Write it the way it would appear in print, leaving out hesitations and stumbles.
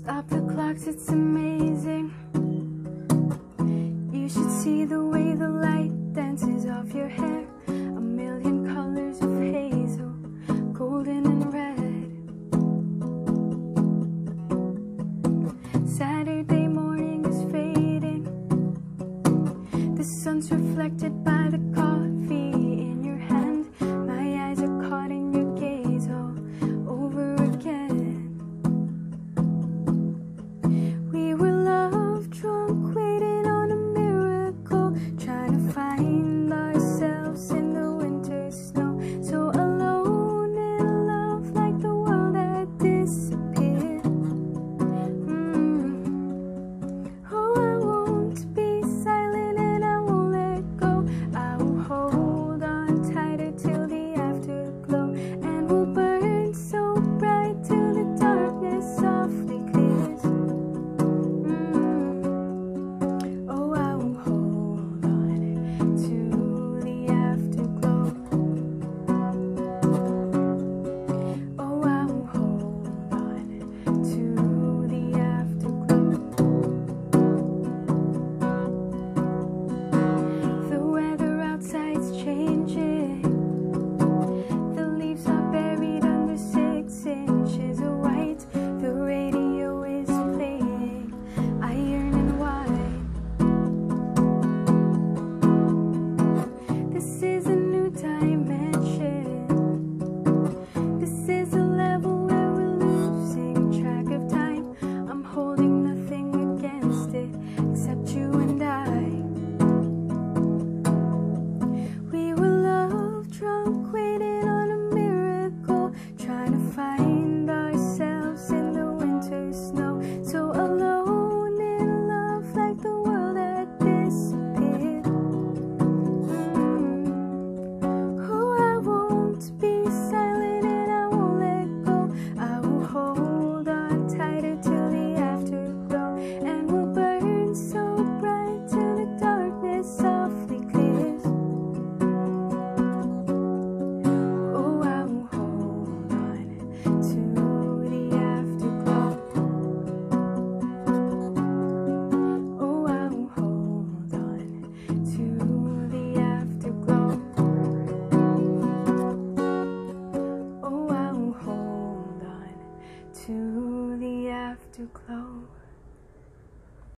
Stop the clocks, it's amazing. You should see the way the light dances off your hair. A million colors of hazel, golden and red. Saturday morning is fading. The sun's reflected by the coffee in your hand. My eyes are caught in your gaze all over again. We were love drunk, waiting on a miracle, trying to find ourselves in the winter snow. So alone in love, like the world had disappeared. Oh, I won't be silent and I won't let go. I will hold on tighter till the afterglow, and we'll burn so bright till the darkness softly clears. Oh, I will hold on to the afterglow. Oh, I will hold on to the afterglow. The weather outside's changing. The leaves are buried under 6 inches of white. The radio is playing iron and white. This is a new dimension. This is a level where we're losing track of time. I'm holding nothing against it except you and I. We were love drunk, waiting on a miracle, trying to find ourselves in the winter snow. So alone in love, like the world had disappeared. Oh, I won't be silent and I won't let go. I will hold on tighter till the afterglow, and we'll burn so bright till the darkness softly clears. Oh, I will hold on to the afterglow. Oh, I will hold on to the afterglow. Oh, I will hold on to the afterglow.